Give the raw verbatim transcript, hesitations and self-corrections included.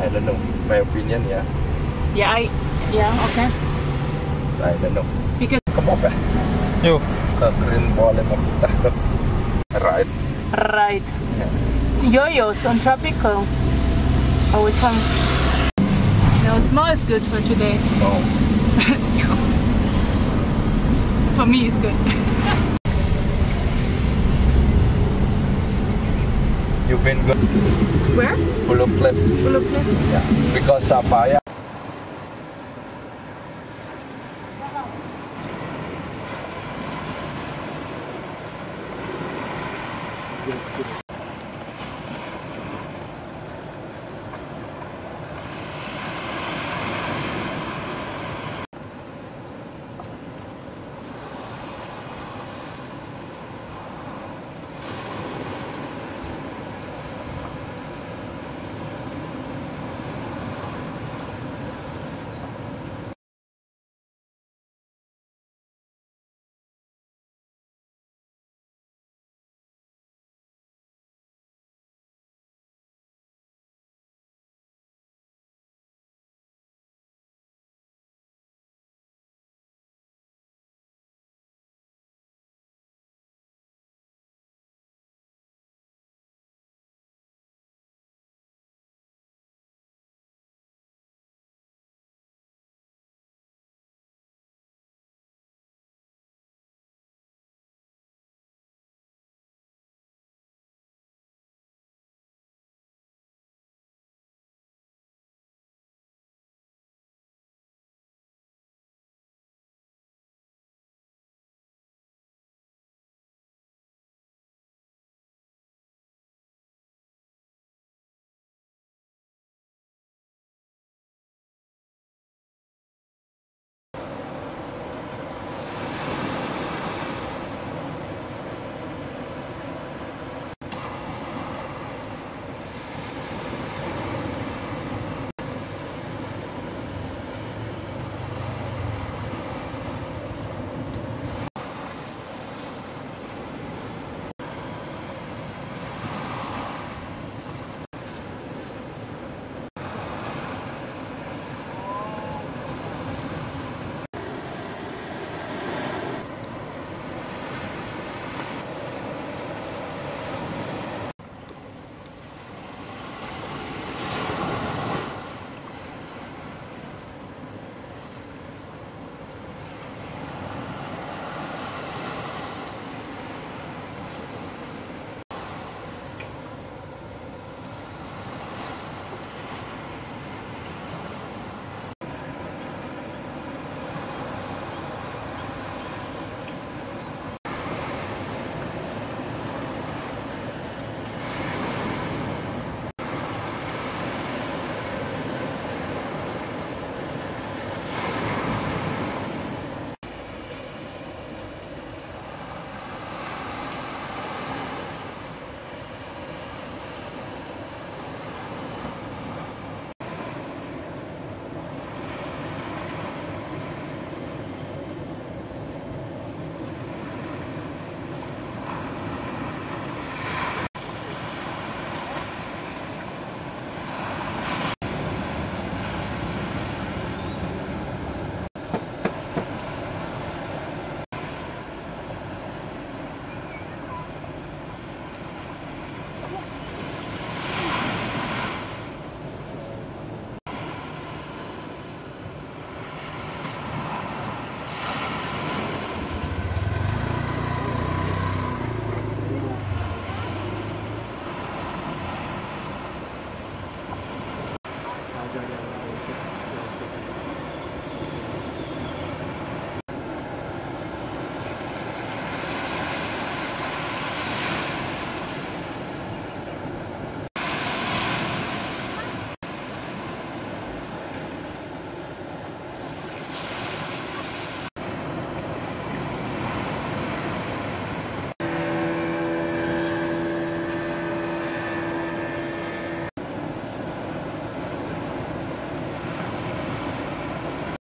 I don't know. My opinion, yeah. Yeah, I, yeah, okay. I don't know. Because Come on, Yuk. ke Green Boleh mau kita ke right. right, yo-yos on tropical. Oh, which one? No, small is good for today. No. For me, it's good. You've been good. Where? Pulau Cliff. Pulau Cliff. Yeah. Because Sapphire.